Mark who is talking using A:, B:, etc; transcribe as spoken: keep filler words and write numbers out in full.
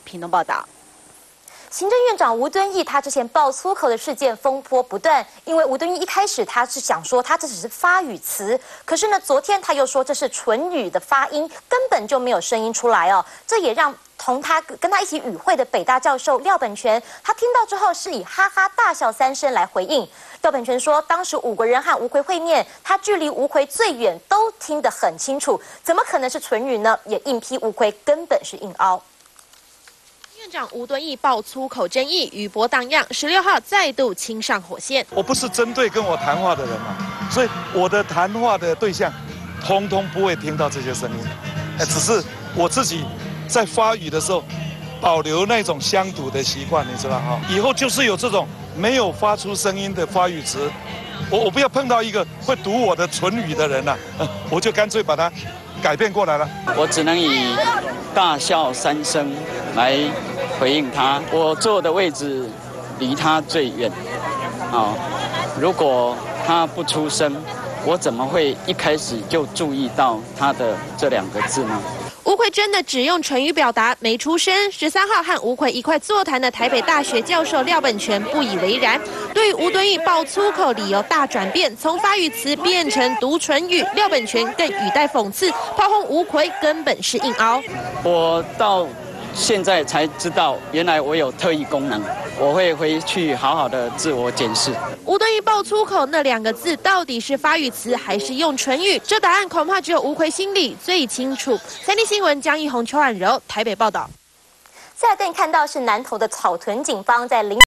A: 屏东报道。
B: 行政院长吴敦义，他之前爆粗口的事件风波不断，因为吴敦义一开始他是想说他这只是发语词，可是呢，昨天他又说这是唇语的发音，根本就没有声音出来哦，这也让同他跟他一起与会的北大教授廖本全，他听到之后是以哈哈大笑三声来回应。廖本全说，当时五个人和吴奎会面，他距离吴奎最远，都听得很清楚，怎么可能是唇语呢？也硬批吴奎根本是硬凹。
C: 院长吴敦义爆粗口争议，余波荡漾。十六号再度亲上火线。
D: 我不是针对跟我谈话的人嘛，所以我的谈话的对象，通通不会听到这些声音。哎，只是我自己在发语的时候，保留那种乡土的习惯，你知道哈。以后就是有这种没有发出声音的发语词，我我不要碰到一个会读我的唇语的人了、啊，我就干脆把它改变过来了。
E: 我只能以大笑三声来回应他。我坐的位置离他最远，啊，如果他不出声，我怎么会一开始就注意到他的这两个字呢？
C: 吴奎真的只用唇语表达，没出声。十三号和吴奎一块座谈的台北大学教授廖本全不以为然，对于吴敦义爆粗口理由大转变，从发语词变成读唇语，廖本全更语带讽刺，炮轰吴奎根本是硬凹。
E: 我到现在才知道，原来我有特异功能，我会回去好好的自我检视。
C: 吴敦义爆粗口那两个字到底是发语词还是用唇语？这答案恐怕只有吴奎心里最清楚。三立新闻江一红、邱婉柔台北报道。
B: 再来带你看到是南投的草屯警方在临